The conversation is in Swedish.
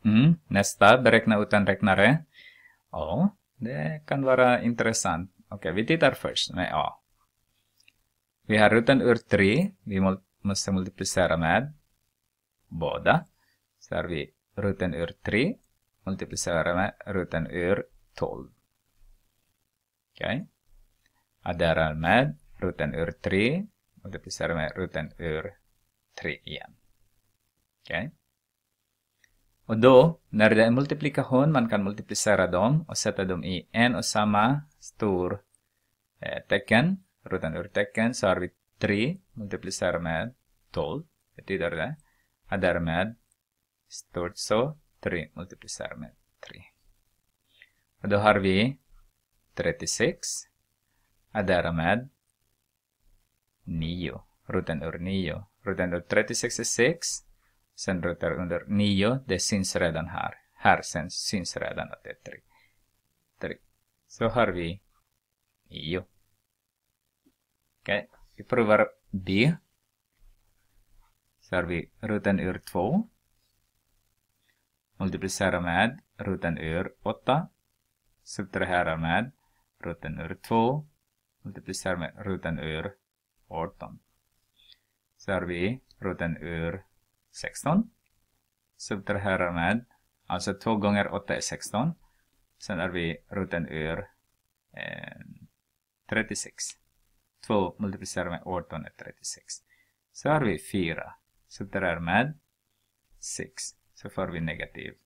Nästa, beräkna utan räknare. Ja, det kan vara intressant. Okej, vi tittar först med A. Vi har rutan ur 3. Vi måste multiplicera med båda. Så har vi rutan ur 3. Multiplicera med rutan ur 12. Okej. Addera med rutan ur 3. Multiplicera med rutan ur 3 igen. Okej. Och då, när det är multiplikation, man kan multiplicera dem och sätta dem i en och samma stor tecken. Rutan ur tecken, så har vi 3 multiplicera med 12. Betyder det. Och därmed stort så 3 multiplicera med 3. Och då har vi 36. Och därmed 9. Rutan ur 9. Rutan ur 36 är 6. Sen rutan under 9, det syns redan här. Här sen syns redan att det är 3. Så har vi 9. Okej, vi provar B. Så har vi rutan ur 2. Multiplicera med rutan ur 8. Subtrahera med rutan ur 2. Multiplicera med rutan ur 18. Så har vi rutan ur 16. Subtrahera med, alltså 2 gånger 8 är 16. Sen har vi rutan ur 36. 2 multiplicerar med 18 är 36. Så har vi 4. Subtraherar med 6. Så får vi negativ